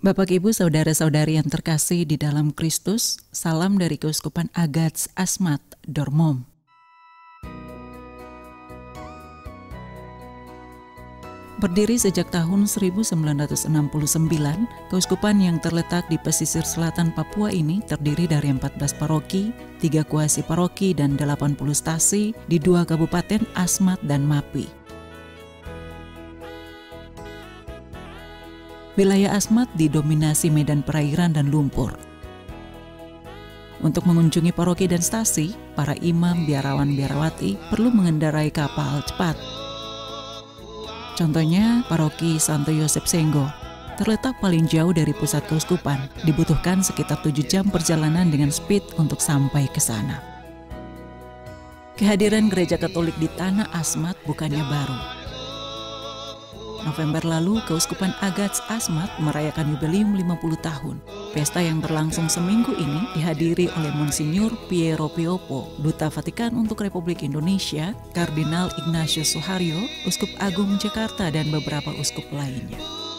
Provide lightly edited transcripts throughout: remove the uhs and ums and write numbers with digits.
Bapak, Ibu, Saudara-saudari yang terkasih di dalam Kristus, salam dari Keuskupan Agats Asmat, Dormom. Berdiri sejak tahun 1969, Keuskupan yang terletak di pesisir selatan Papua ini terdiri dari 14 paroki, 3 kuasi paroki, dan 80 stasi di 2 kabupaten Asmat dan Mapi. Wilayah Asmat didominasi medan perairan dan lumpur. Untuk mengunjungi paroki dan stasi, para imam, biarawan, biarawati perlu mengendarai kapal cepat. Contohnya, paroki Santo Yosep Senggo terletak paling jauh dari pusat keuskupan. Dibutuhkan sekitar 7 jam perjalanan dengan speed untuk sampai ke sana. Kehadiran gereja Katolik di tanah Asmat bukannya baru. November lalu, Keuskupan Agats Asmat merayakan jubileum 50 tahun. Pesta yang berlangsung seminggu ini dihadiri oleh Monsinyur Piero Piopo, Duta Vatikan untuk Republik Indonesia, Kardinal Ignatius Suharyo, Uskup Agung Jakarta, dan beberapa uskup lainnya.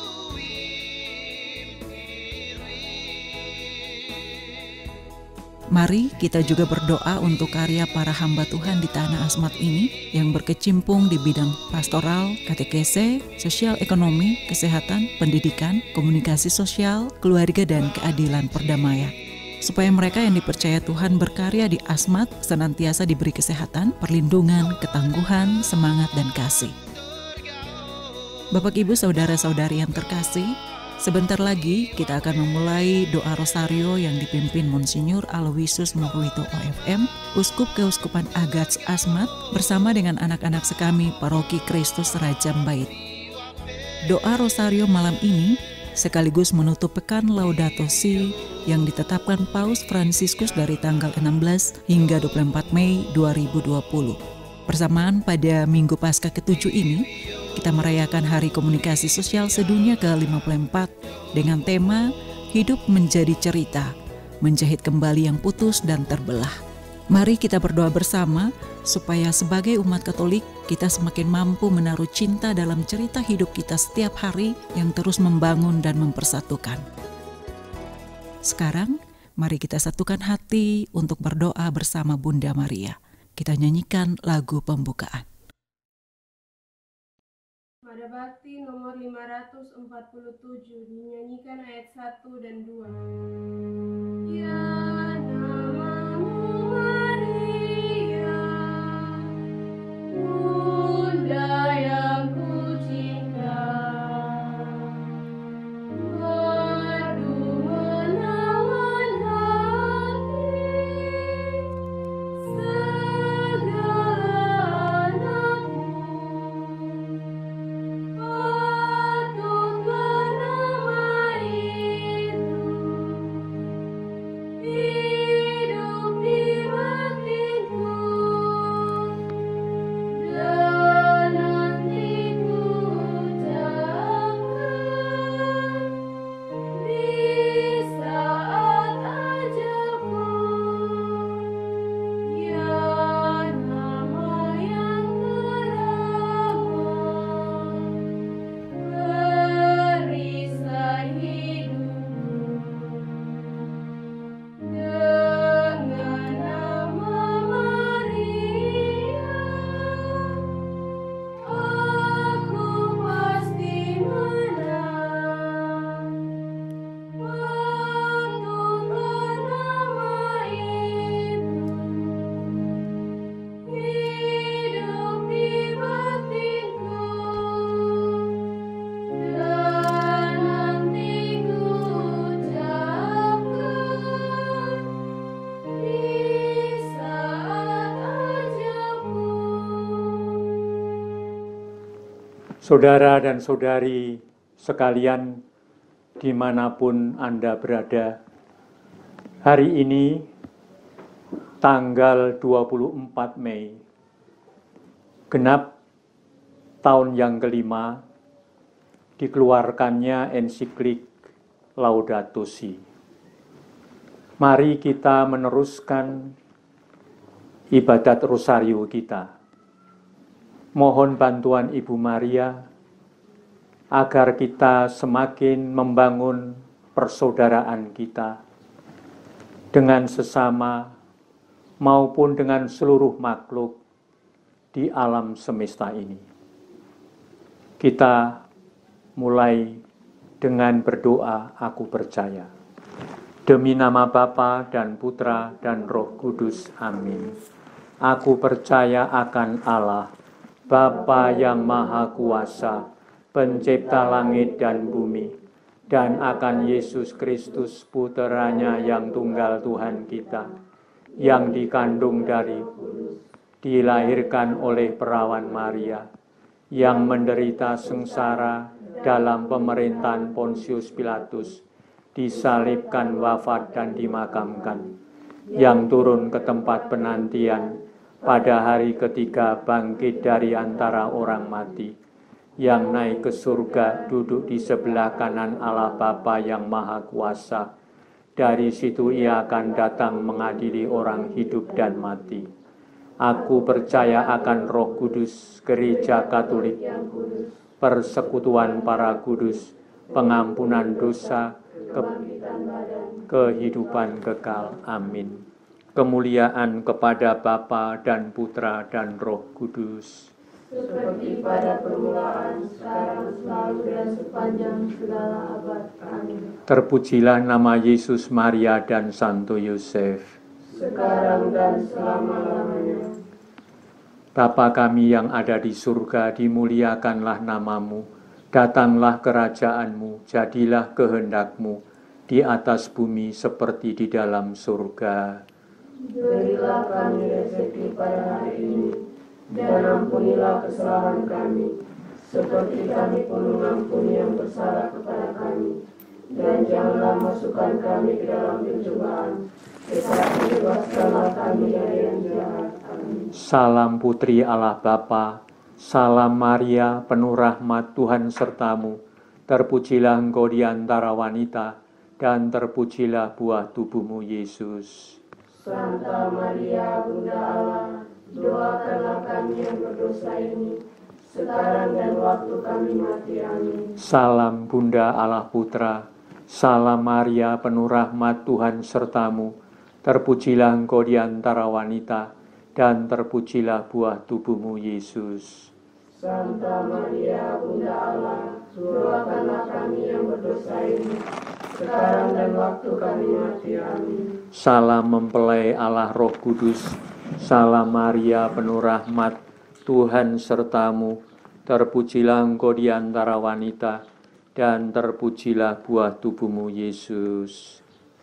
Mari kita juga berdoa untuk karya para hamba Tuhan di tanah Asmat ini yang berkecimpung di bidang pastoral, katekese, sosial ekonomi, kesehatan, pendidikan, komunikasi sosial, keluarga, dan keadilan perdamaian. Supaya mereka yang dipercaya Tuhan berkarya di Asmat senantiasa diberi kesehatan, perlindungan, ketangguhan, semangat, dan kasih. Bapak, Ibu, Saudara-saudari yang terkasih, sebentar lagi kita akan memulai doa rosario yang dipimpin Monsinyur Aloysius Murwito OFM, Uskup Keuskupan Agats Asmat, bersama dengan anak-anak sekami Paroki Kristus Raja Mbait. Doa rosario malam ini sekaligus menutup pekan Laudato Si yang ditetapkan Paus Fransiskus dari tanggal 16 hingga 24 Mei 2020. Bersamaan pada Minggu Paskah ke-7 ini, kita merayakan Hari Komunikasi Sosial Sedunia ke-54 dengan tema Hidup Menjadi Cerita, menjahit kembali yang putus dan terbelah. Mari kita berdoa bersama supaya sebagai umat Katolik kita semakin mampu menaruh cinta dalam cerita hidup kita setiap hari yang terus membangun dan mempersatukan. Sekarang, mari kita satukan hati untuk berdoa bersama Bunda Maria. Kita nyanyikan lagu pembukaan. Pada Bakti nomor 547 dinyanyikan ayat 1 dan 2. Ya namamu Maria, Bunda yang kucinta, merdu menawan hati segala anakmu. Saudara dan saudari sekalian dimanapun Anda berada, hari ini tanggal 24 Mei, genap tahun yang kelima dikeluarkannya ensiklik Laudato Si. Mari kita meneruskan ibadat rosario kita. Mohon bantuan Ibu Maria agar kita semakin membangun persaudaraan kita dengan sesama maupun dengan seluruh makhluk di alam semesta ini. Kita mulai dengan berdoa, aku percaya. Demi nama Bapa dan Putra dan Roh Kudus. Amin. Aku percaya akan Allah, Bapa yang Maha Kuasa, pencipta langit dan bumi, dan akan Yesus Kristus, Putranya yang tunggal Tuhan kita, yang dikandung dari, dilahirkan oleh perawan Maria, yang menderita sengsara dalam pemerintahan Pontius Pilatus, disalibkan, wafat, dan dimakamkan, yang turun ke tempat penantian, pada hari ketiga bangkit dari antara orang mati, yang naik ke surga, duduk di sebelah kanan Allah Bapa yang Maha Kuasa. Dari situ ia akan datang mengadili orang hidup dan mati. Aku percaya akan Roh Kudus, Gereja Katolik, persekutuan para kudus, pengampunan dosa, kehidupan kekal. Amin. Kemuliaan kepada Bapa dan Putra dan Roh Kudus, seperti pada permulaan, sekarang, selalu, dan sepanjang segala abad. Amin. Terpujilah nama Yesus, Maria, dan Santo Yosef, sekarang dan selama-lamanya. Bapa kami yang ada di surga, dimuliakanlah namamu, datanglah kerajaanmu, jadilah kehendakmu, di atas bumi seperti di dalam surga. Berilah kami rezeki pada hari ini, dan ampunilah kesalahan kami, seperti kami pun mengampuni yang bersalah kepada kami. Dan janganlah masukkan kami ke dalam pencobaan, tetapi bebaskanlah kami dari yang jahat. Amin. Salam Putri Allah Bapa, salam Maria, penuh rahmat, Tuhan sertamu. Terpujilah engkau di antara wanita, dan terpujilah buah tubuhmu Yesus. Santa Maria, Bunda Allah, doakanlah kami yang berdosa ini, sekarang dan waktu kami mati. Amin. Salam Bunda Allah Putra, salam Maria, penuh rahmat, Tuhan sertamu. Terpujilah engkau di antara wanita, dan terpujilah buah tubuhmu Yesus. Santa Maria, Bunda Allah, doakanlah kami yang berdosa ini, sekarang dan waktu kami mati. Amin. Salam mempelai Allah Roh Kudus, salam Maria, penuh rahmat, Tuhan sertamu. Terpujilah engkau di antara wanita, dan terpujilah buah tubuhmu Yesus.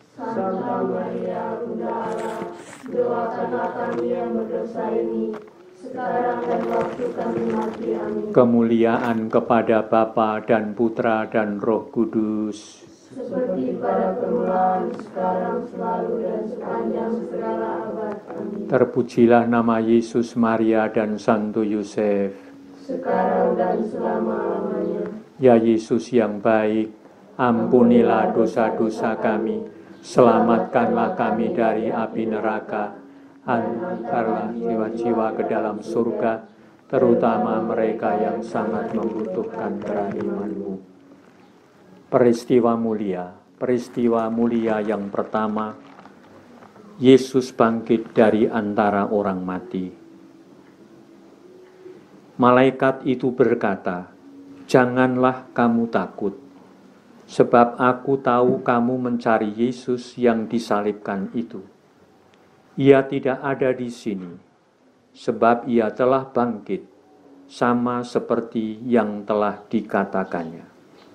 Santa Maria, Bunda Allah, doakanlah kami yang berdosa ini, sekarang dan waktu kami mati. Amin. Kemuliaan kepada Bapa dan Putra dan Roh Kudus, seperti pada permulaan, sekarang, selalu, dan sepanjang segala abad. Amin. terpujilah nama Yesus, Maria, dan Santo Yosef. Sekarang dan selama-lamanya. Ya Yesus yang baik, ampunilah dosa-dosa kami, selamatkanlah kami dari api neraka, hantarlah jiwa-jiwa ke dalam surga, terutama mereka yang sangat membutuhkan kerahiman-Mu. Peristiwa mulia yang pertama, Yesus bangkit dari antara orang mati. Malaikat itu berkata, "Janganlah kamu takut, sebab aku tahu kamu mencari Yesus yang disalibkan itu. Ia tidak ada di sini, sebab ia telah bangkit, sama seperti yang telah dikatakannya."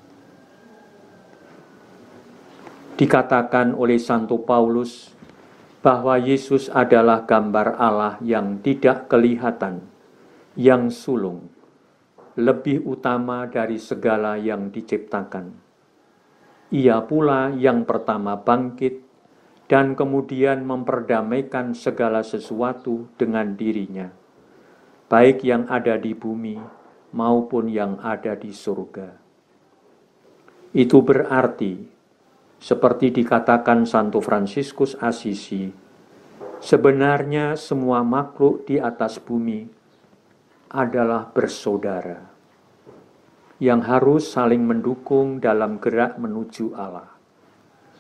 Dikatakan oleh Santo Paulus bahwa Yesus adalah gambar Allah yang tidak kelihatan, yang sulung, lebih utama dari segala yang diciptakan. Ia pula yang pertama bangkit dan kemudian memperdamaikan segala sesuatu dengan dirinya, baik yang ada di bumi maupun yang ada di surga. Itu berarti, seperti dikatakan Santo Fransiskus Assisi, sebenarnya semua makhluk di atas bumi adalah bersaudara yang harus saling mendukung dalam gerak menuju Allah.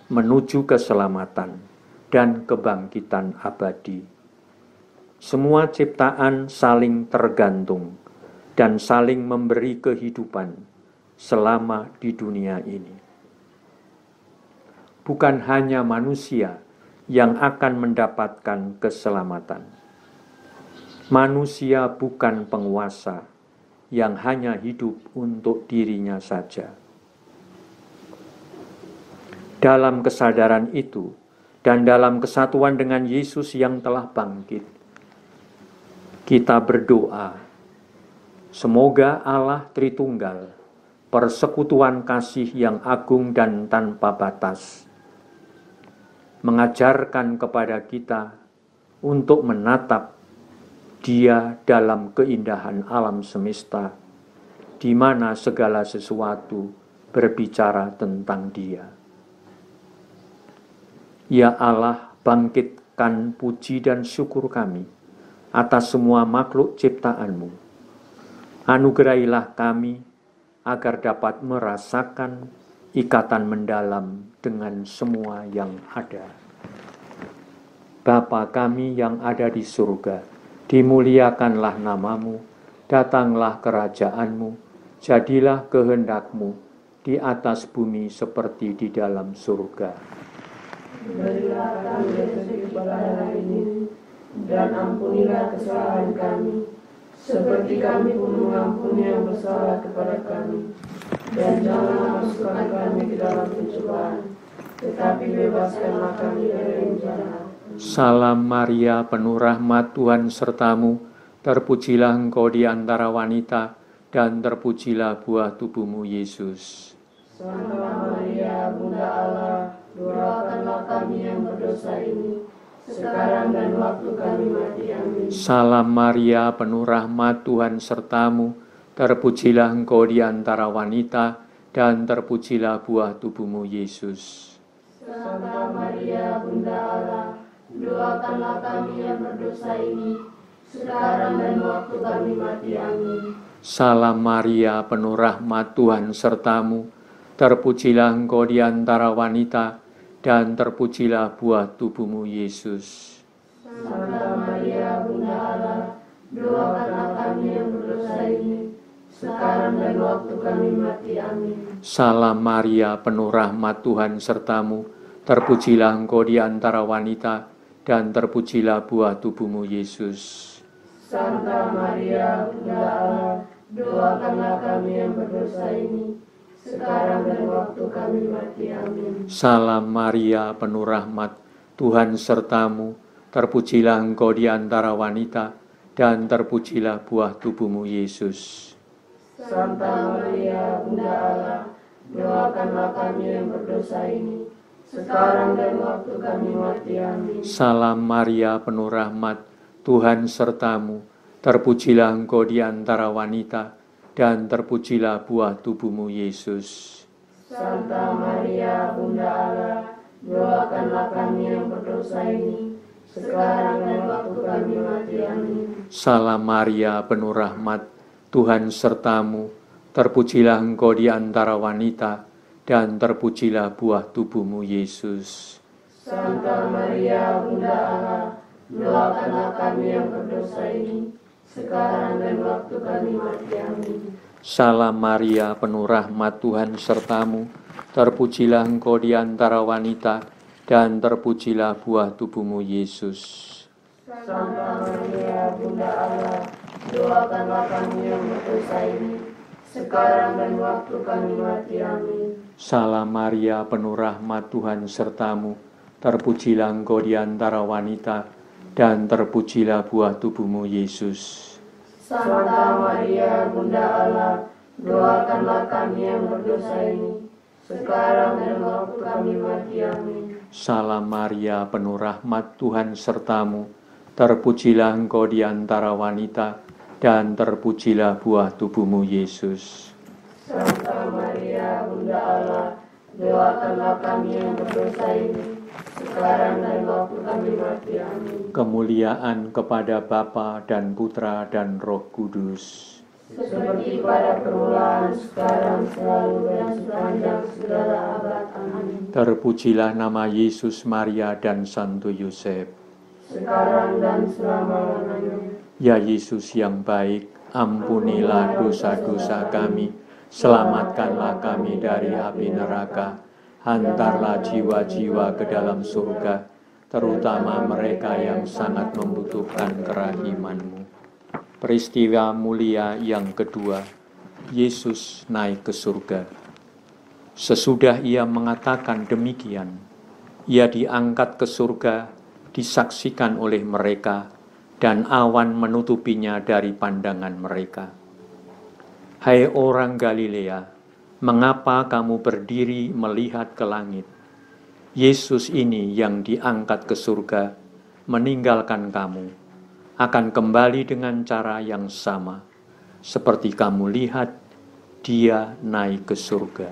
menuju keselamatan dan kebangkitan abadi. Semua ciptaan saling tergantung dan saling memberi kehidupan selama di dunia ini. Bukan hanya manusia yang akan mendapatkan keselamatan. Manusia bukan penguasa yang hanya hidup untuk dirinya saja. Dalam kesadaran itu dan dalam kesatuan dengan Yesus yang telah bangkit, kita berdoa, semoga Allah Tritunggal, persekutuan kasih yang agung dan tanpa batas, mengajarkan kepada kita untuk menatap Dia dalam keindahan alam semesta, di mana segala sesuatu berbicara tentang Dia. Ya Allah, bangkitkan puji dan syukur kami atas semua makhluk ciptaan-Mu. Anugerahilah kami agar dapat merasakan ikatan mendalam dengan semua yang ada. Bapa kami yang ada di surga, dimuliakanlah nama-Mu, datanglah kerajaan-Mu, jadilah kehendak-Mu di atas bumi seperti di dalam surga. Berilah kami rezeki pada hari ini, dan ampunilah kesalahan kami, seperti kami pun mengampuni yang bersalah kepada kami. Dan janganlah masukkan kami ke dalam pencobaan, tetapi bebaskanlah kami dari yang jahat. Salam Maria, penuh rahmat, Tuhan sertamu, terpujilah engkau di antara wanita, dan terpujilah buah tubuhmu Yesus. Santa Maria, Bunda Allah, doakanlah kami yang berdosa ini, sekarang dan waktu kami mati. Amin. Salam Maria, penuh rahmat, Tuhan sertamu, terpujilah engkau di antara wanita, dan terpujilah buah tubuhmu Yesus. Santa Maria, Bunda Allah, doakanlah kami yang berdosa ini, sekarang dan waktu kami mati. Amin. Salam Maria, penuh rahmat, Tuhan sertamu, terpujilah engkau di antara wanita, dan terpujilah buah tubuhmu Yesus. Santa Maria, Bunda Allah, doakanlah kami yang berdosa ini, sekarang dan waktu kami mati. Amin. Salam Maria, penuh rahmat, Tuhan sertamu, terpujilah engkau di antara wanita, dan terpujilah buah tubuhmu Yesus. Santa Maria, Bunda Allah, doakanlah kami yang berdosa ini, sekarang dan waktu kami mati. Amin. Salam Maria, penuh rahmat, Tuhan sertamu, terpujilah engkau di antara wanita, dan terpujilah buah tubuhmu Yesus. Santa Maria, Bunda Allah, doakanlah kami yang berdosa ini, sekarang dan waktu kami mati. Amin. Salam Maria, penuh rahmat, Tuhan sertamu, terpujilah engkau di antara wanita, dan terpujilah buah tubuhmu Yesus. Santa Maria, Bunda Allah, doakanlah kami yang berdosa ini, sekarang dan waktu kami mati. Amin. Salam Maria, penuh rahmat, Tuhan sertamu, terpujilah engkau di antara wanita, dan terpujilah buah tubuhmu Yesus. Santa Maria, Bunda Allah, doakanlah kami yang berdosa ini, sekarang dan waktu kami mati. Amin. Salam Maria, penuh rahmat, Tuhan sertamu, terpujilah engkau di antara wanita, dan terpujilah buah tubuhmu Yesus. Santa Maria, Bunda Allah, doakanlah kami yang berdosa ini, sekarang dan waktu kami mati. Amin. Salam Maria, penuh rahmat, Tuhan sertamu, terpujilah engkau di antara wanita, dan terpujilah buah tubuhmu Yesus. Santa Maria, Bunda Allah, doakanlah kami yang berdosa ini, sekarang dan waktu kami mati. Amin. Salam Maria, penuh rahmat, Tuhan sertamu, terpujilah engkau di antara wanita, dan terpujilah buah tubuhmu Yesus. Santa Maria, Bunda Allah, doakanlah kami yang berdosa ini, sekarang dan waktu kami mati. Amin. Kemuliaan kepada Bapa dan Putra dan Roh Kudus. seperti pada permulaan, sekarang, selalu, dan sepanjang segala abad. Amin. Terpujilah nama Yesus, Maria, dan Santo Yosef, sekarang dan selama-lamanya. Ya Yesus yang baik, ampunilah dosa-dosa kami, selamatkanlah kami dari api neraka, hantarlah jiwa-jiwa ke dalam surga, terutama mereka yang sangat membutuhkan kerahiman-Mu. Peristiwa mulia yang kedua, Yesus naik ke surga. Sesudah Ia mengatakan demikian, Ia diangkat ke surga, disaksikan oleh mereka, dan awan menutupinya dari pandangan mereka. Hai orang Galilea, mengapa kamu berdiri melihat ke langit? Yesus ini yang diangkat ke surga, meninggalkan kamu, akan kembali dengan cara yang sama, seperti kamu lihat Dia naik ke surga.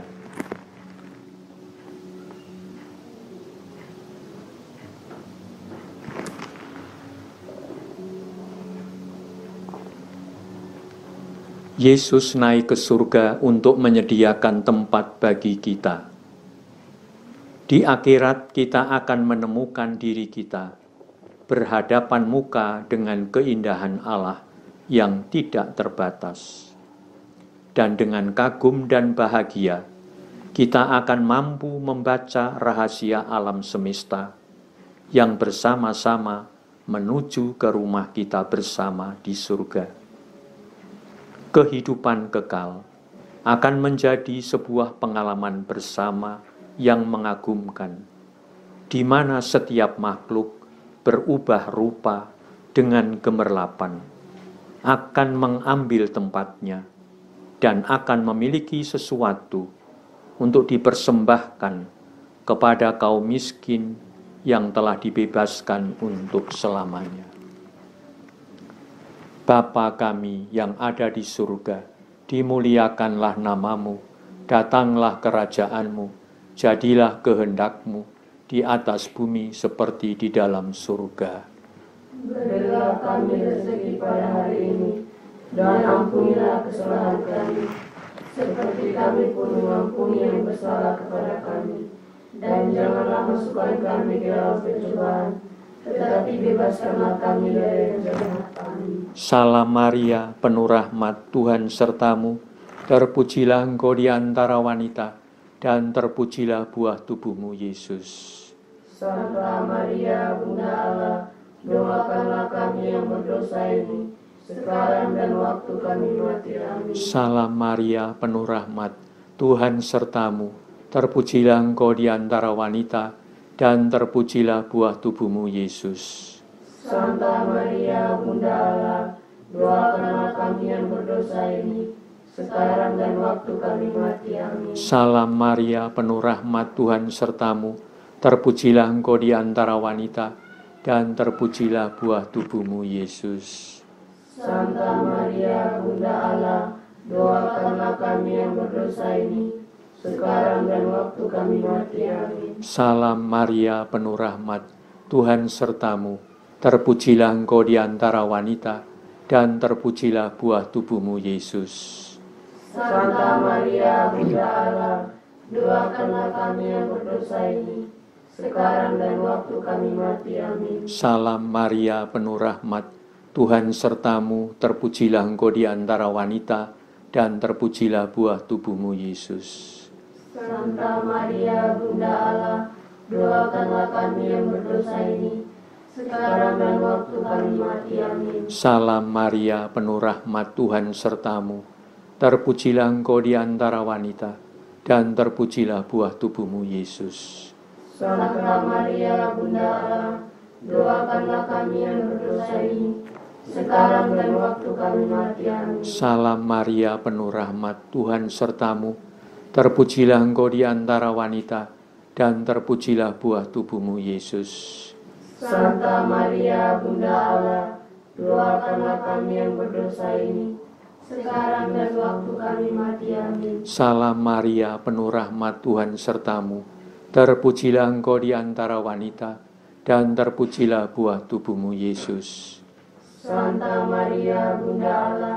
Yesus naik ke surga untuk menyediakan tempat bagi kita. Di akhirat kita akan menemukan diri kita berhadapan muka dengan keindahan Allah yang tidak terbatas. Dan dengan kagum dan bahagia, kita akan mampu membaca rahasia alam semesta yang bersama-sama menuju ke rumah kita bersama di surga. Kehidupan kekal akan menjadi sebuah pengalaman bersama yang mengagumkan, di mana setiap makhluk berubah rupa dengan gemerlapan, akan mengambil tempatnya, dan akan memiliki sesuatu untuk dipersembahkan kepada kaum miskin yang telah dibebaskan untuk selamanya. Bapa kami yang ada di surga, dimuliakanlah namamu, datanglah kerajaanmu, jadilah kehendak-Mu, di atas bumi seperti di dalam surga. Berilah kami rezeki pada hari ini, dan ampunilah kesalahan kami, seperti kami pun mengampuni yang bersalah kepada kami. Dan janganlah masukkan kami ke dalam pencobaan, tetapi bebaskanlah kami dari yang jahat. Amin. Salam Maria, penuh rahmat, Tuhan sertamu, terpujilah engkau di antara wanita, dan terpujilah buah tubuhmu, Yesus. Santa Maria, Bunda Allah, doakanlah kami yang berdosa ini, sekarang dan waktu kami mati. Amin. Salam Maria, penuh rahmat, Tuhan sertamu, terpujilah engkau di antara wanita, dan terpujilah buah tubuhmu, Yesus. Santa Maria, Bunda Allah, doakanlah kami yang berdosa ini, sekarang dan waktu kami mati. Amin. Salam Maria, penuh rahmat, Tuhan sertamu, terpujilah engkau di antara wanita, dan terpujilah buah tubuhmu, Yesus. Santa Maria, Bunda Allah, doakanlah kami yang berdosa ini, sekarang dan waktu kami mati. Amin. Salam Maria, penuh rahmat, Tuhan sertamu, terpujilah engkau di antara wanita, dan terpujilah buah tubuhmu, Yesus. Santa Maria, Bunda Allah, doakanlah kami yang berdosa ini, sekarang dan waktu kami mati. Amin. Salam Maria, penuh rahmat, Tuhan sertamu, terpujilah engkau di antara wanita, dan terpujilah buah tubuhmu, Yesus. Santa Maria, Bunda Allah, doakanlah kami yang berdosa ini, sekarang dan waktu kami mati. Amin. Salam Maria, penuh rahmat, Tuhan sertamu, terpujilah engkau di antara wanita, dan terpujilah buah tubuhmu, Yesus. Santa Maria, Bunda Allah, doakanlah kami yang berdosa ini, sekarang dan waktu kami mati. Amin. Salam Maria, penuh rahmat, Tuhan sertamu, terpujilah engkau di antara wanita, dan terpujilah buah tubuhmu, Yesus. Santa Maria, Bunda Allah, doakanlah kami yang berdosa ini, sekarang dan waktu kami mati. Amin. Salam Maria, penuh rahmat, Tuhan sertamu, terpujilah engkau di antara wanita, dan terpujilah buah tubuhmu, Yesus. Santa Maria, Bunda Allah,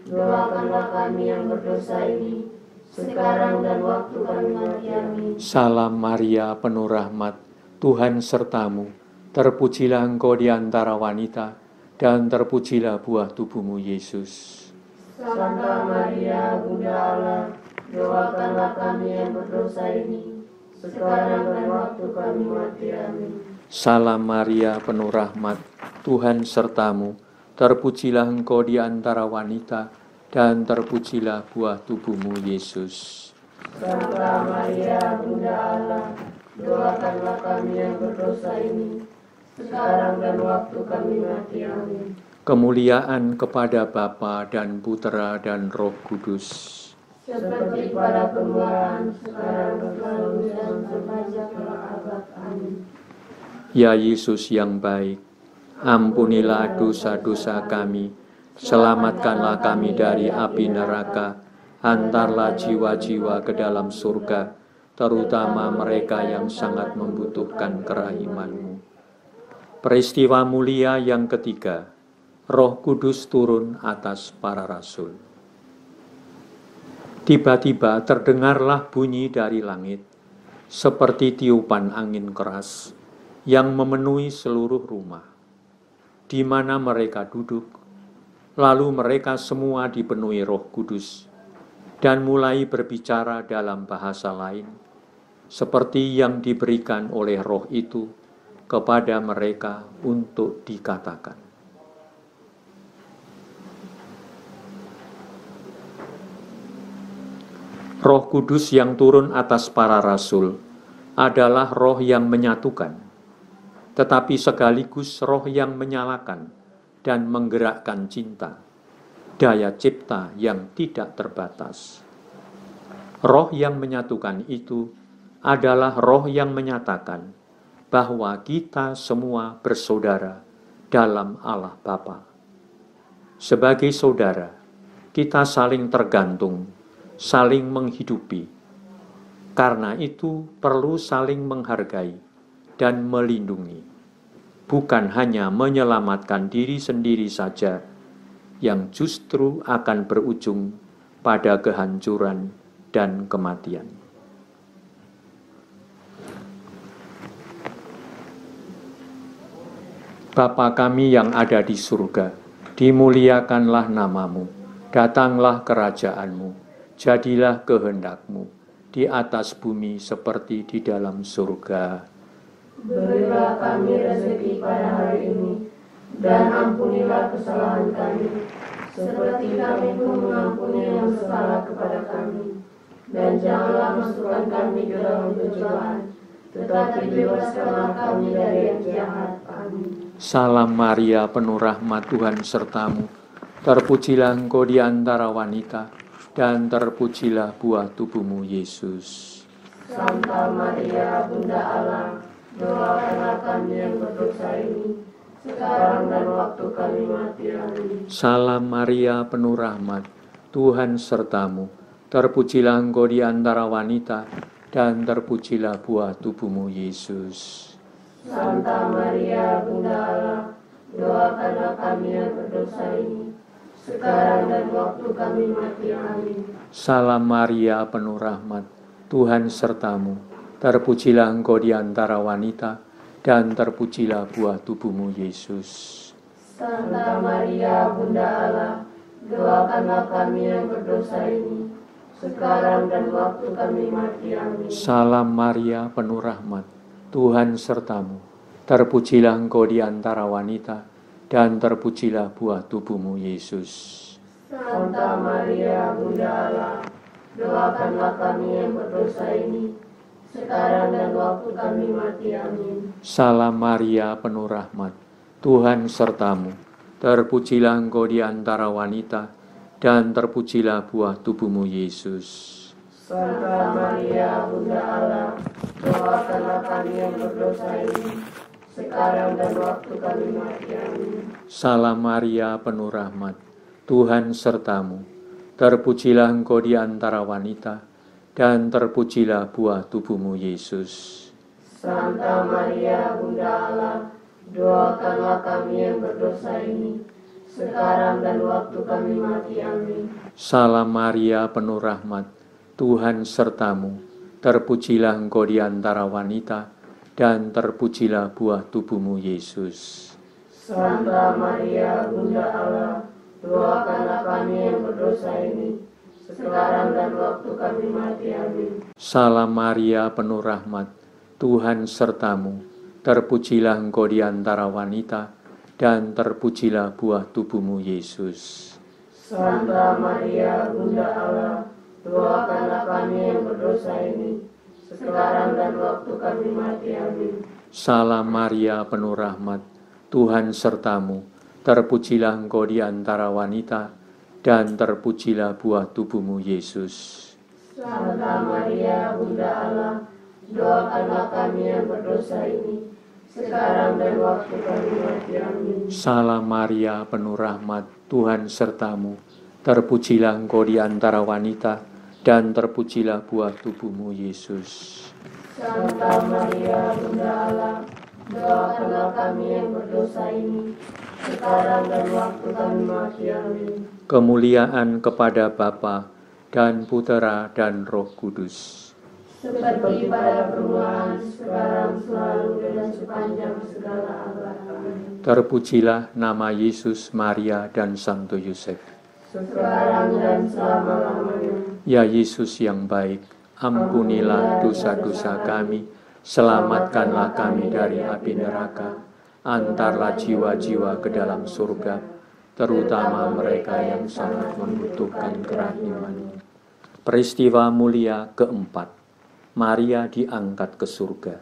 doakanlah kami yang berdosa ini, sekarang dan waktu kami mati. Amin. Salam Maria, penuh rahmat, Tuhan sertamu. Terpujilah engkau di antara wanita, dan terpujilah buah tubuhmu, Yesus. Santa Maria, Bunda Allah, doakanlah kami yang berdosa ini, sekarang dan waktu kami mati. Amin. Salam Maria, penuh rahmat, Tuhan sertamu. Terpujilah engkau di antara wanita, dan terpujilah buah tubuhmu, Yesus. Santa Maria, Bunda Allah, doakanlah kami yang berdosa ini, sekarang dan waktu kami mati. Amin. Kemuliaan kepada Bapa dan Putera dan Roh Kudus. Seperti pada permulaan, sekarang dan selalu dan sepanjang abad. Amin. Ya Yesus yang baik, ampunilah dosa-dosa kami, selamatkanlah kami dari api neraka, antarlah jiwa-jiwa ke dalam surga, terutama mereka yang sangat membutuhkan kerahiman-Mu. Peristiwa mulia yang ketiga, Roh Kudus turun atas para rasul. Tiba-tiba terdengarlah bunyi dari langit, seperti tiupan angin keras, yang memenuhi seluruh rumah, di mana mereka duduk. Lalu mereka semua dipenuhi Roh Kudus, dan mulai berbicara dalam bahasa lain, seperti yang diberikan oleh Roh itu kepada mereka untuk dikatakan. Roh Kudus yang turun atas para rasul adalah roh yang menyatukan, tetapi sekaligus roh yang menyalakan dan menggerakkan cinta, daya cipta yang tidak terbatas. Roh yang menyatukan itu adalah roh yang menyatakan bahwa kita semua bersaudara dalam Allah Bapa. Sebagai saudara, kita saling tergantung, saling menghidupi. Karena itu perlu saling menghargai dan melindungi, bukan hanya menyelamatkan diri sendiri saja, yang justru akan berujung pada kehancuran dan kematian. Bapa kami yang ada di surga, dimuliakanlah namamu, datanglah kerajaan-Mu, jadilah kehendak-Mu, di atas bumi seperti di dalam surga. Berilah kami rezeki pada hari ini, dan ampunilah kesalahan kami, seperti kami pun mengampuni yang bersalah kepada kami. Dan janganlah masukkan kami ke dalam pencobaan, tetapi bebaskanlah kami dari yang jahat. Amin. Salam Maria, penuh rahmat, Tuhan sertamu. Terpujilah engkau di antara wanita, dan terpujilah buah tubuhmu, Yesus. Santa Maria, Bunda Allah, doakanlah kami yang berdosa ini, sekarang dan waktu kami mati. Amin. Salam Maria, penuh rahmat, Tuhan sertamu. Terpujilah engkau di antara wanita, dan terpujilah buah tubuhmu, Yesus. Santa Maria, Bunda Allah, doakanlah kami yang berdosa ini, sekarang dan waktu kami mati. Amin. Salam Maria, penuh rahmat, Tuhan sertamu. Terpujilah engkau di antara wanita, dan terpujilah buah tubuhmu, Yesus. Santa Maria, Bunda Allah, doakanlah kami yang berdosa ini, sekarang dan waktu kami mati. Amin. Salam Maria, penuh rahmat, Tuhan sertamu. Terpujilah engkau di antara wanita, dan terpujilah buah tubuhmu, Yesus. Santa Maria, Bunda Allah, doakanlah kami yang berdosa ini, sekarang dan waktu kami mati. Amin. Salam Maria, penuh rahmat, Tuhan sertamu. Terpujilah engkau di antara wanita, dan terpujilah buah tubuhmu, Yesus. Santa Maria, Bunda Allah, doakanlah kami yang berdosa ini, sekarang dan waktu kami mati. Amin. Salam Maria, penuh rahmat, Tuhan sertamu. Terpujilah engkau di antara wanita, dan terpujilah buah tubuhmu, Yesus. Santa Maria, Bunda Allah, doakanlah kami yang berdosa ini, sekarang dan waktu kami mati. Amin. Salam Maria, penuh rahmat, Tuhan sertamu. Terpujilah engkau di antara wanita, dan terpujilah buah tubuhmu, Yesus. Santa Maria, Bunda Allah, doakanlah kami yang berdosa ini, sekarang dan waktu kami mati. Amin. Salam Maria, penuh rahmat, Tuhan sertamu. Terpujilah engkau di antara wanita, dan terpujilah buah tubuhmu, Yesus. Santa Maria, Bunda Allah, doakanlah kami yang berdosa ini, sekarang dan waktu kami mati. Amin. Salam Maria, penuh rahmat, Tuhan sertamu. Terpujilah engkau di antara wanita, dan terpujilah buah tubuhmu, Yesus. Santa Maria, Bunda Allah, doakanlah kami yang berdosa ini, sekarang dan waktu kami mati. Amin. Salam Maria, penuh rahmat, Tuhan sertamu. Terpujilah engkau di antara wanita, dan terpujilah buah tubuhmu, Yesus. Santa Maria, Bunda Allah, doakanlah kami yang berdosa ini, sekarang dan waktu kami mati. Amin. Kemuliaan kepada Bapa dan Putera dan Roh Kudus. Seperti pada permulaan, sekarang, selalu, dan sepanjang segala abad. Amin. Terpujilah nama Yesus, Maria, dan Santo Yosef. Sekarang dan selama-lamanya. Ya Yesus yang baik, ampunilah dosa-dosa kami, selamatkanlah kami dari api neraka, antarlah jiwa-jiwa ke dalam surga, terutama mereka yang sangat membutuhkan kerahiman. Peristiwa mulia keempat, Maria diangkat ke surga.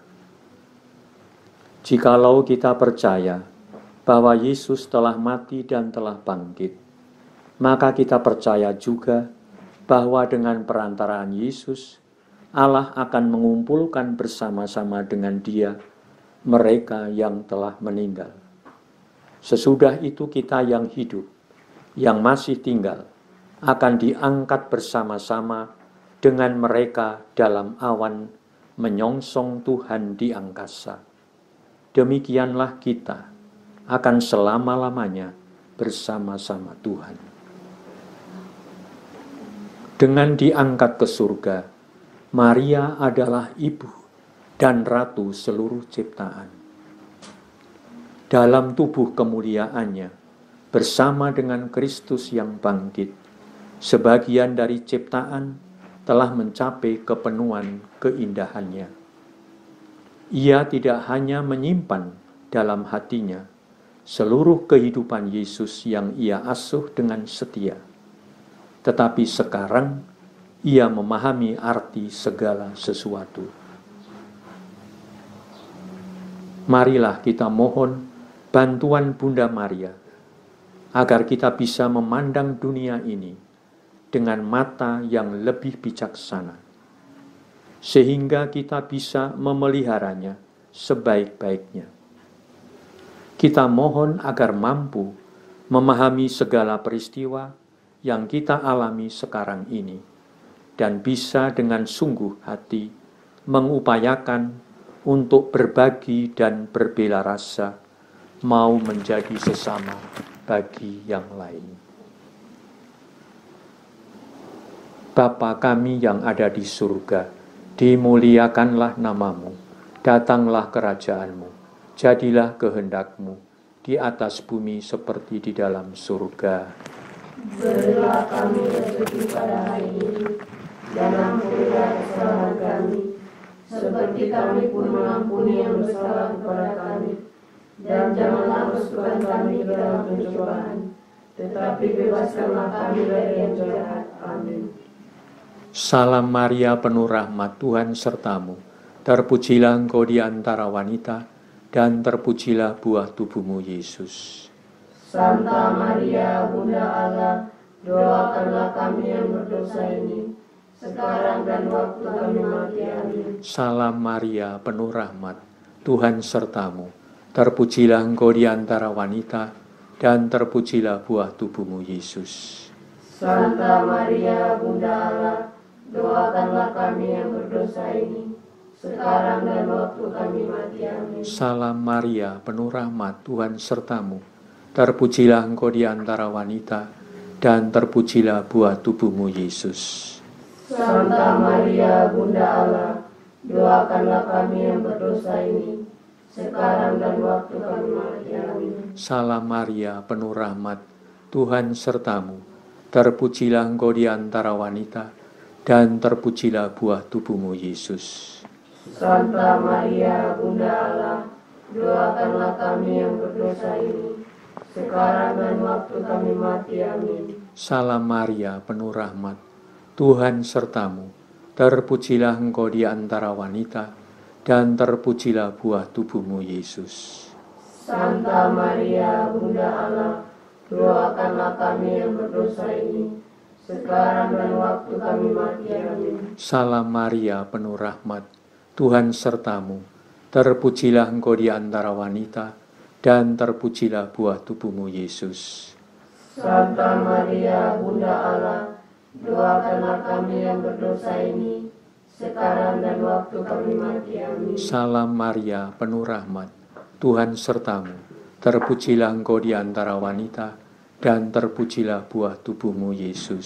Jikalau kita percaya bahwa Yesus telah mati dan telah bangkit, maka kita percaya juga bahwa dengan perantaraan Yesus, Allah akan mengumpulkan bersama-sama dengan Dia mereka yang telah meninggal. Sesudah itu kita yang hidup, yang masih tinggal, akan diangkat bersama-sama dengan mereka dalam awan menyongsong Tuhan di angkasa. Demikianlah kita akan selama-lamanya bersama-sama Tuhan. Dengan diangkat ke surga, Maria adalah ibu dan ratu seluruh ciptaan. Dalam tubuh kemuliaannya, bersama dengan Kristus yang bangkit, sebagian dari ciptaan telah mencapai kepenuhan keindahannya. Ia tidak hanya menyimpan dalam hatinya seluruh kehidupan Yesus yang ia asuh dengan setia, tetapi sekarang ia memahami arti segala sesuatu. Marilah kita mohon bantuan Bunda Maria, agar kita bisa memandang dunia ini dengan mata yang lebih bijaksana, sehingga kita bisa memeliharanya sebaik-baiknya. Kita mohon agar mampu memahami segala peristiwa yang kita alami sekarang ini, dan bisa dengan sungguh hati mengupayakan untuk berbagi dan berbela rasa, mau menjadi sesama bagi yang lain. Bapa kami yang ada di surga, dimuliakanlah namamu, datanglah kerajaanmu, jadilah kehendak-Mu di atas bumi seperti di dalam surga. Berilah kami rezeki pada hari ini, dan ampunilah kesalahan kami, seperti kami pun mengampuni yang bersalah kepada kami. Dan janganlah masukkan kami ke dalam pencobaan, tetapi bebaskanlah kami dari yang jahat. Amin. Salam Maria, penuh rahmat, Tuhan sertamu. Terpujilah engkau di antara wanita, dan terpujilah buah tubuhmu, Yesus. Santa Maria, Bunda Allah, doakanlah kami yang berdosa ini, sekarang dan waktu kami mati. Amin. Salam Maria, penuh rahmat, Tuhan sertamu. Terpujilah engkau di antara wanita, dan terpujilah buah tubuhmu, Yesus. Santa Maria, Bunda Allah, doakanlah kami yang berdosa ini, sekarang dan waktu kami mati. Amin. Salam Maria, penuh rahmat, Tuhan sertamu. terpujilah Engkau di antara wanita, dan terpujilah buah tubuhmu, Yesus. Santa Maria, Bunda Allah, doakanlah kami yang berdosa ini, sekarang dan waktu kami mati. Amin. Salam Maria, penuh rahmat, Tuhan sertamu. Terpujilah Engkau di antara wanita, dan terpujilah buah tubuhmu, Yesus. Santa Maria, Bunda Allah, doakanlah kami yang berdosa ini, sekarang dan waktu kami mati. Amin. Salam Maria, penuh rahmat, Tuhan sertamu. Terpujilah Engkau di antara wanita, dan terpujilah buah tubuhmu, Yesus. Santa Maria, Bunda Allah, doakanlah kami yang berdosa ini, sekarang dan waktu kami mati. Amin. Salam Maria, penuh rahmat, Tuhan sertamu. Terpujilah Engkau di antara wanita, dan terpujilah buah tubuhmu, Yesus. Santa Maria, Bunda Allah, doakanlah kami yang berdosa ini, sekarang dan waktu kami mati. Amin. Salam Maria, penuh rahmat, Tuhan sertamu. Terpujilah Engkau di antara wanita, dan terpujilah buah tubuhmu, Yesus.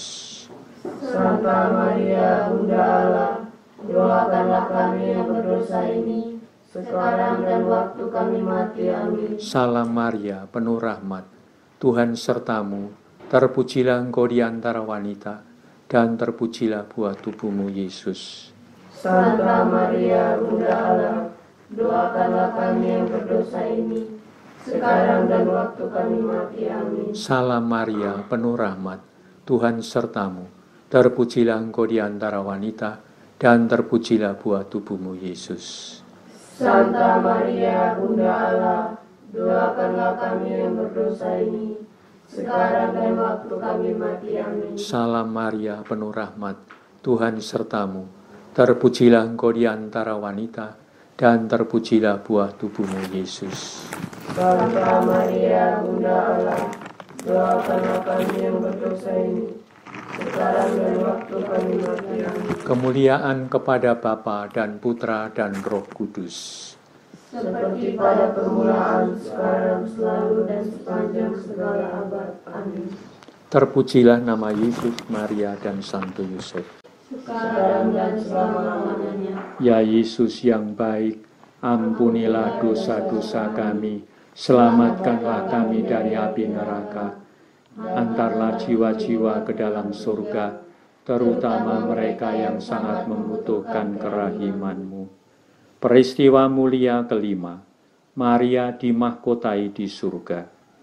Santa Maria, Bunda Allah, doakanlah kami yang berdosa ini, sekarang dan waktu kami mati. Amin. Salam Maria, penuh rahmat, Tuhan sertamu. Terpujilah Engkau di antara wanita, dan terpujilah buah tubuhmu, Yesus. Santa Maria, Bunda Allah, doakanlah kami yang berdosa ini, sekarang dan waktu kami mati. Amin. Salam Maria, penuh rahmat, Tuhan sertamu. Terpujilah Engkau di antara wanita, dan terpujilah buah tubuhmu, Yesus. Santa Maria, Bunda Allah, doakanlah kami yang berdosa ini, sekarang dan waktu kami mati. Amin. Salam Maria, penuh rahmat, Tuhan sertamu. Terpujilah Engkau di antara wanita, dan terpujilah buah tubuhmu, Yesus. Santa Maria, Bunda Allah, doakanlah kami yang berdosa ini, sekarang dan waktu kami mati. Amin. Kemuliaan kepada Bapa dan Putra dan Roh Kudus. Seperti pada permulaan, sekarang, selalu, dan sepanjang segala abad. Amin. Terpujilah nama Yesus, Maria, dan Santo Yosef. Sekarang dan selama-lamanya. Ya Yesus yang baik, ampunilah dosa-dosa kami, selamatkanlah kami dari api neraka, antarlah jiwa-jiwa ke dalam surga, terutama mereka yang sangat membutuhkan kerahiman-Mu. Peristiwa mulia kelima, Maria dimahkotai di surga.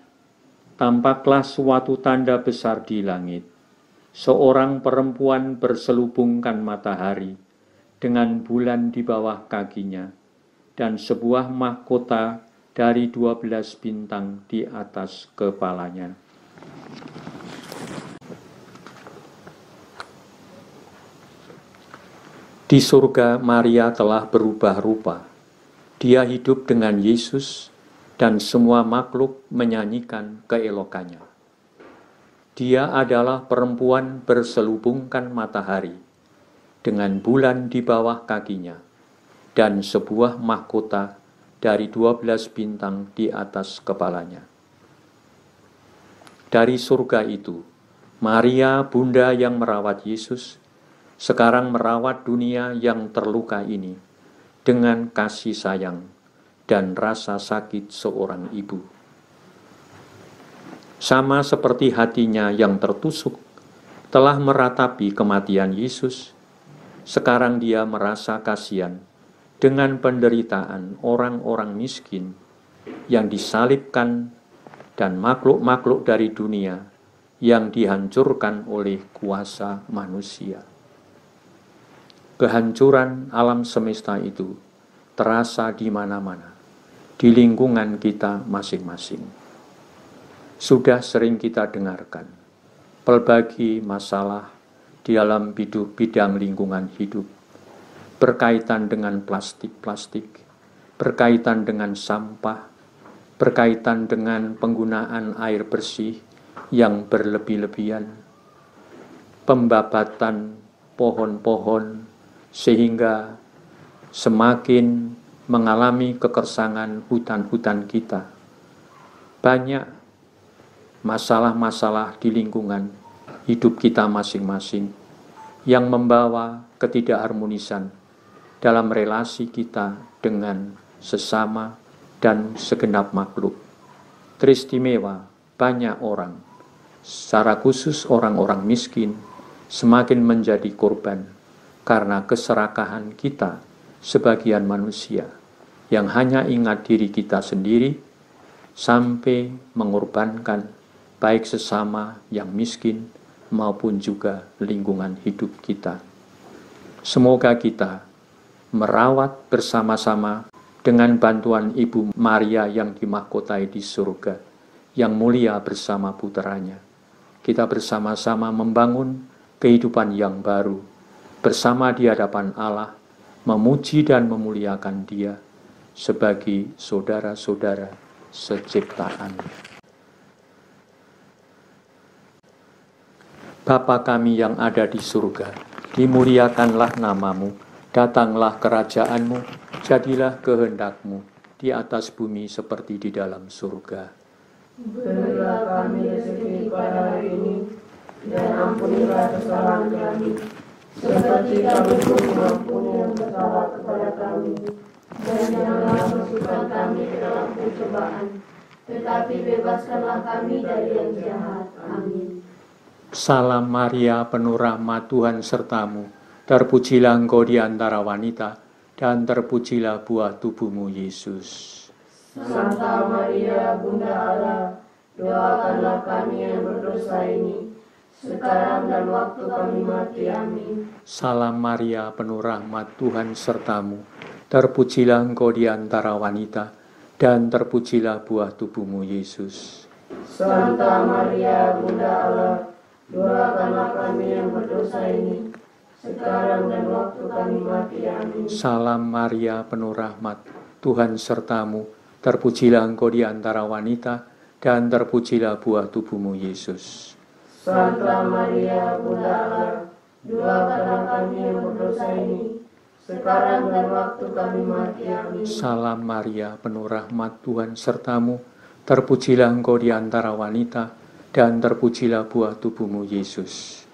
Tampaklah suatu tanda besar di langit. Seorang perempuan berselubungkan matahari dengan bulan di bawah kakinya, dan sebuah mahkota dari 12 bintang di atas kepalanya. Di surga, Maria telah berubah rupa. Dia hidup dengan Yesus, dan semua makhluk menyanyikan keelokannya. Dia adalah perempuan berselubungkan matahari, dengan bulan di bawah kakinya, dan sebuah mahkota dari 12 bintang di atas kepalanya. Dari surga itu, Maria, Bunda yang merawat Yesus, sekarang merawat dunia yang terluka ini dengan kasih sayang dan rasa sakit seorang ibu. Sama seperti hatinya yang tertusuk telah meratapi kematian Yesus, sekarang dia merasa kasihan dengan penderitaan orang-orang miskin yang disalibkan dan makhluk-makhluk dari dunia yang dihancurkan oleh kuasa manusia. Kehancuran alam semesta itu terasa di mana-mana, di lingkungan kita masing-masing. Sudah sering kita dengarkan pelbagai masalah di dalam bidang lingkungan hidup, berkaitan dengan plastik-plastik, berkaitan dengan sampah, berkaitan dengan penggunaan air bersih yang berlebih-lebihan, pembabatan pohon-pohon sehingga semakin mengalami kekersangan hutan-hutan kita. Banyak masalah-masalah di lingkungan hidup kita masing-masing yang membawa ketidakharmonisan dalam relasi kita dengan sesama dan segenap makhluk. Teristimewa banyak orang, secara khusus orang-orang miskin, semakin menjadi korban karena keserakahan kita sebagian manusia yang hanya ingat diri kita sendiri sampai mengorbankan baik sesama yang miskin maupun juga lingkungan hidup kita. Semoga kita merawat bersama-sama dengan bantuan Ibu Maria yang dimahkotai di surga, yang mulia bersama putranya. Kita bersama-sama membangun kehidupan yang baru, bersama di hadapan Allah, memuji dan memuliakan Dia sebagai saudara-saudara seciptaan. Bapa kami yang ada di surga, dimuliakanlah namamu, datanglah kerajaan-Mu, jadilah kehendak-Mu di atas bumi seperti di dalam surga. Berilah kami rezeki pada hari ini, dan ampunilah kesalahan kami, seperti kami pun mengampuni yang bersalah kepada kami. Dan janganlah masukkan kami ke dalam pencobaan, tetapi bebaskanlah kami dari yang jahat. Amin. Salam Maria, penuh rahmat, Tuhan sertamu. Terpujilah engkau di antara wanita, dan terpujilah buah tubuhmu, Yesus. Santa Maria, Bunda Allah, doakanlah kami yang berdosa ini, sekarang dan waktu kami mati. Amin. Salam Maria, penuh rahmat, Tuhan sertamu. Terpujilah engkau di antara wanita, dan terpujilah buah tubuhmu, Yesus. Santa Maria, Bunda Allah, doakanlah kami yang berdosa ini, sekarang dan waktu kami mati. Amin. Salam Maria, penuh rahmat, Tuhan sertamu. Terpujilah engkau di antara wanita, dan terpujilah buah tubuhmu, Yesus. Santa Maria, Bunda Allah, doakanlah kami yang berdosa ini, sekarang dan waktu kami mati. Amin. Salam Maria, penuh rahmat, Tuhan sertamu. Terpujilah engkau di antara wanita, dan terpujilah buah tubuhmu, Yesus.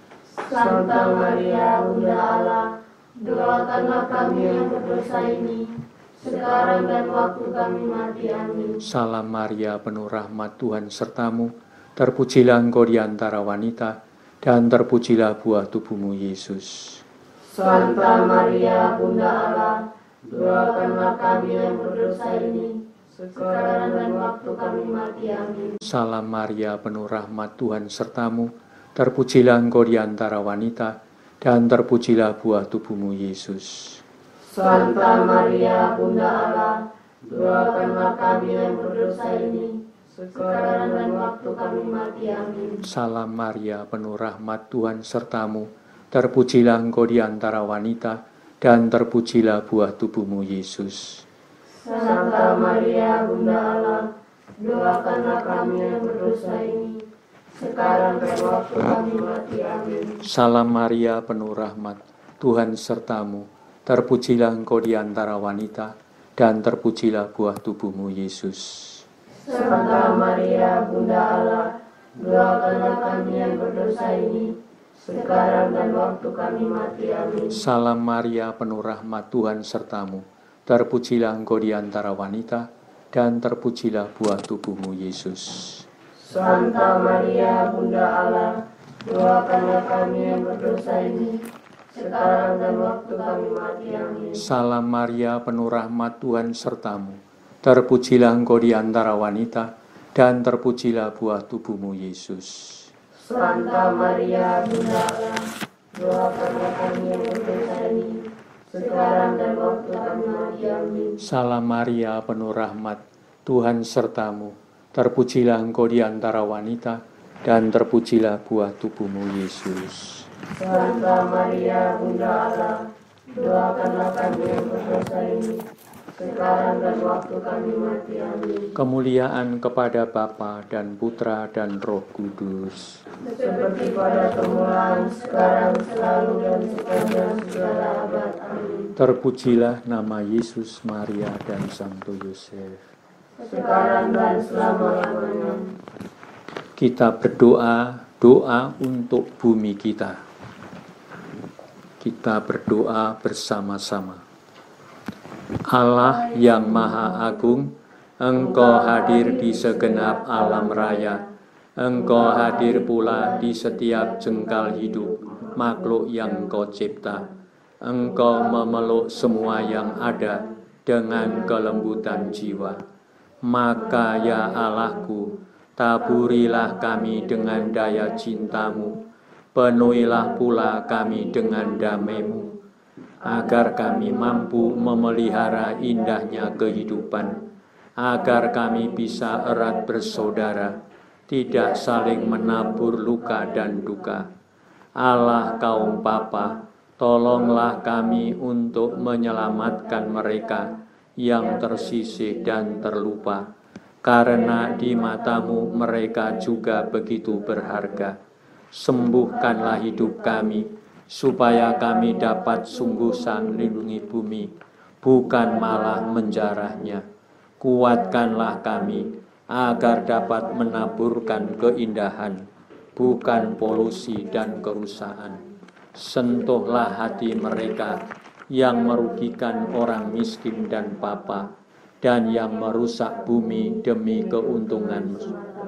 Santa Maria, Bunda Allah, doakanlah kami yang berdosa ini, sekarang dan waktu kami mati. Amin. Salam Maria, penuh rahmat, Tuhan sertamu. Terpujilah engkau di antara wanita, dan terpujilah buah tubuhmu, Yesus. Santa Maria, Bunda Allah, doakanlah kami yang berdosa ini, sekarang dan waktu kami mati. Amin. Salam Maria, penuh rahmat, Tuhan sertamu. Terpujilah engkau di antara wanita, dan terpujilah buah tubuhmu, Yesus. Santa Maria, Bunda Allah, doakanlah kami yang berdosa ini, sekarang dan waktu kami mati. Amin. Salam Maria, penuh rahmat, Tuhan sertamu. Terpujilah engkau di antara wanita, dan terpujilah buah tubuhmu, Yesus. Santa Maria, Bunda Allah, doakanlah kami yang berdosa ini, sekarang dan waktu kami mati. Amin. Salam Maria, penuh rahmat, Tuhan sertamu. Terpujilah engkau di antara wanita, dan terpujilah buah tubuhmu, Yesus. Santa Maria, Bunda Allah, doakanlah kami yang berdosa ini, sekarang dan waktu kami mati. Amin. Salam Maria, penuh rahmat, Tuhan sertamu. Terpujilah engkau di antara wanita, dan terpujilah buah tubuhmu, Yesus. Santa Maria, Bunda Allah, doakanlah kami yang berdosa ini, sekarang dan waktu kami mati. Amin. Salam Maria, penuh rahmat, Tuhan sertamu. Terpujilah engkau di antara wanita, dan terpujilah buah tubuhmu, Yesus. Santa Maria, Bunda Allah, doakanlah kami yang berdosa ini, sekarang dan waktu kami mati. Amin. Salam Maria, penuh rahmat, Tuhan sertamu. Terpujilah engkau di antara wanita, dan terpujilah buah tubuhmu, Yesus. Santa Maria, Bunda Allah, doakanlah kami yang berdosa ini, sekarang dan waktu kami mati. Amin. Kemuliaan kepada Bapa dan Putra dan Roh Kudus. Seperti pada permulaan, sekarang, selalu, dan sepanjang segala abad. Amin. Terpujilah nama Yesus, Maria, dan Santo Yosef. Sekarang dan selama-lamanya. Kita berdoa, doa untuk bumi kita. Kita berdoa bersama-sama. Allah yang Maha Agung, Engkau hadir di segenap alam raya. Engkau hadir pula di setiap jengkal hidup makhluk yang Engkau cipta. Engkau memeluk semua yang ada dengan kelembutan jiwa. Maka ya Allahku, taburilah kami dengan daya cinta-Mu, penuhilah pula kami dengan damai-Mu, agar kami mampu memelihara indahnya kehidupan, agar kami bisa erat bersaudara, tidak saling menabur luka dan duka. Allah kaum Bapa, tolonglah kami untuk menyelamatkan mereka yang tersisih dan terlupa, karena di mata-Mu mereka juga begitu berharga. Sembuhkanlah hidup kami, supaya kami dapat sungguh melindungi bumi, bukan malah menjarahnya. Kuatkanlah kami, agar dapat menaburkan keindahan, bukan polusi dan kerusakan. Sentuhlah hati mereka yang merugikan orang miskin dan papa, dan yang merusak bumi demi keuntungan.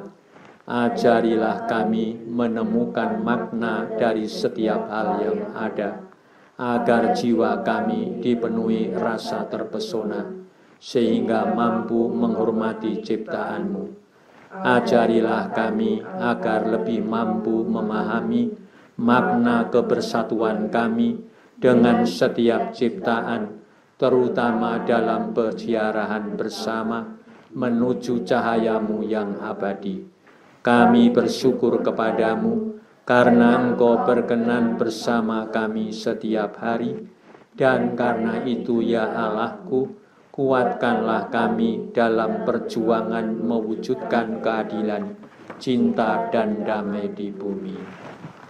Ajarilah kami menemukan makna dari setiap hal yang ada, agar jiwa kami dipenuhi rasa terpesona, sehingga mampu menghormati ciptaan-Mu. Ajarilah kami agar lebih mampu memahami makna kebersatuan kami dengan setiap ciptaan, terutama dalam perziarahan bersama menuju cahaya-Mu yang abadi. Kami bersyukur kepada-Mu karena Engkau berkenan bersama kami setiap hari, dan karena itu ya Allahku, kuatkanlah kami dalam perjuangan mewujudkan keadilan, cinta, dan damai di bumi.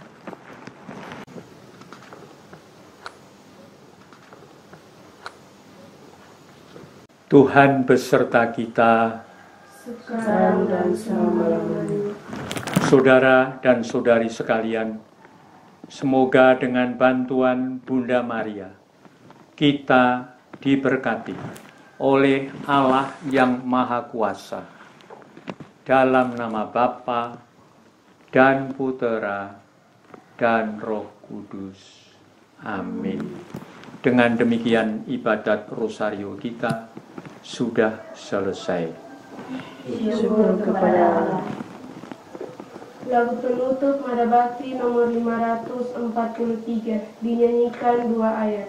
Tuhan beserta kita, sekarang dan selama-lamanya. Saudara dan saudari sekalian, semoga dengan bantuan Bunda Maria, kita diberkati oleh Allah yang Maha Kuasa, dalam nama Bapa dan Putera dan Roh Kudus. Amin. Dengan demikian ibadat rosario kita sudah selesai. Syukur kepada Allah. Lagu penutup Mada Bakti nomor 543 dinyanyikan 2 ayat.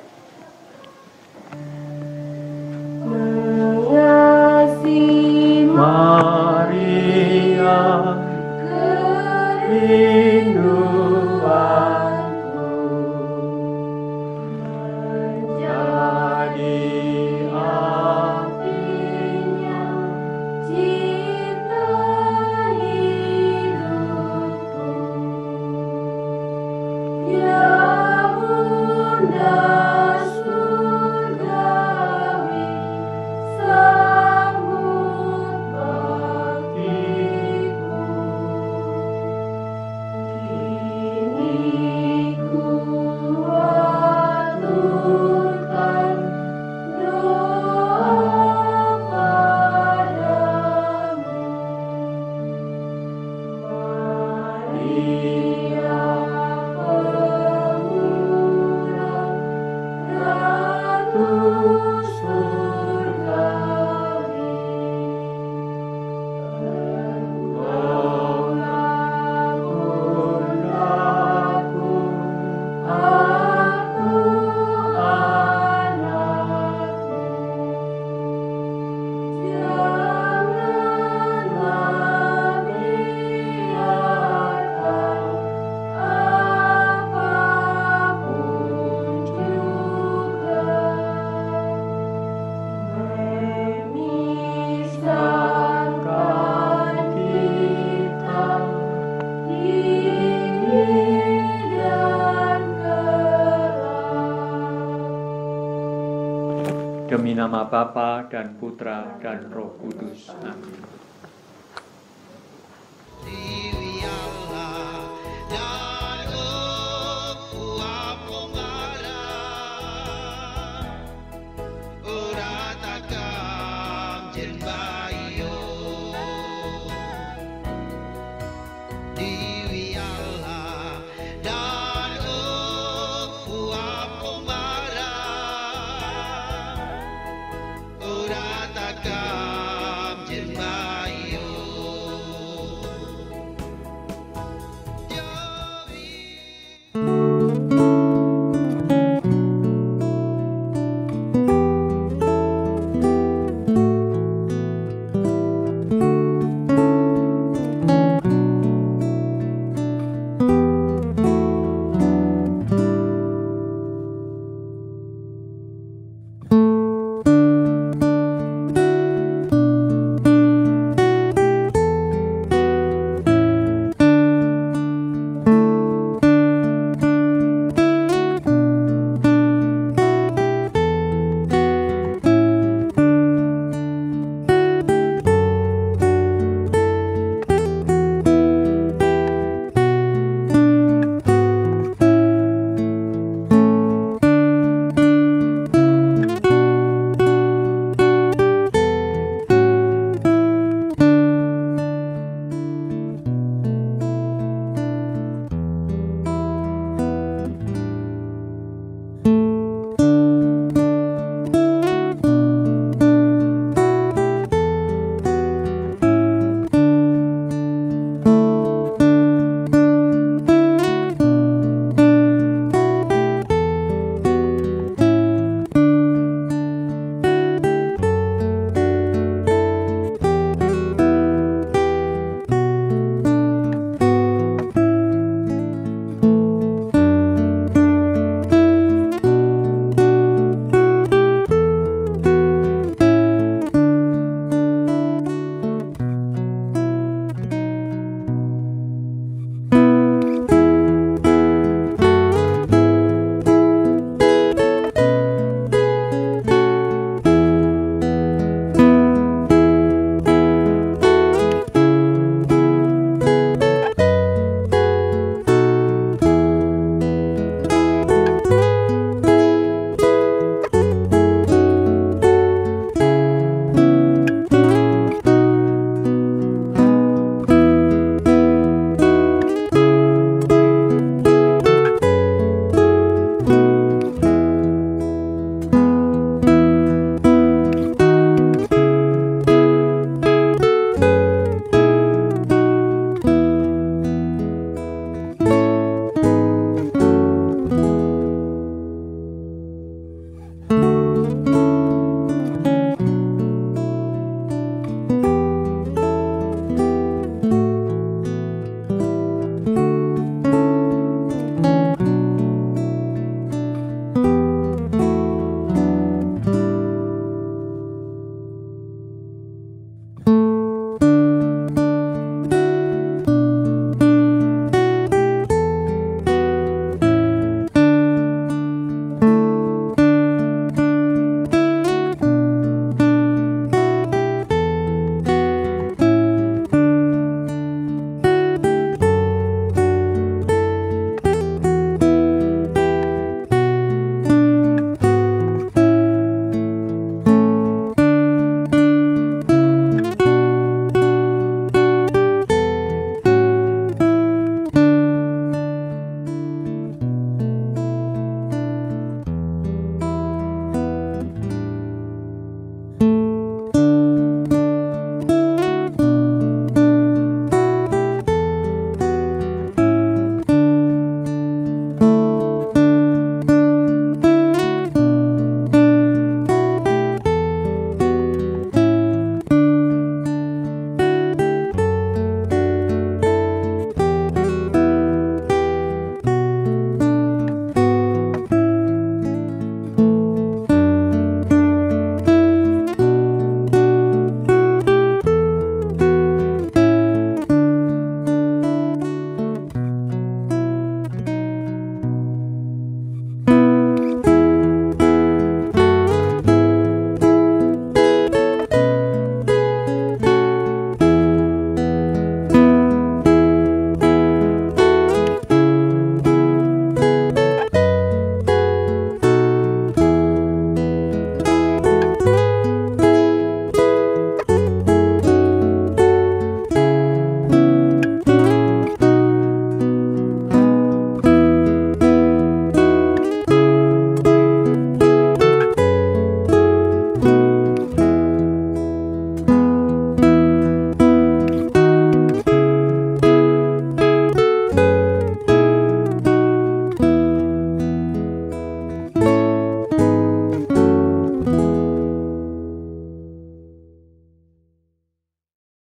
Mengasihi Maria, kerinduanku, menjadi apinya cipta hidupku. Ya Bunda surgawi, sambut baktiku. Kini ku aturkan doa padamu. Maria Pemurah, Ratu surgawi, Engkaulah Bundaku, aku anakmu. Janganlah biarkan apapun juga memisahkan kita, ini dan kelak. Demi nama Bapa dan Putra dan Roh Kudus. Amin.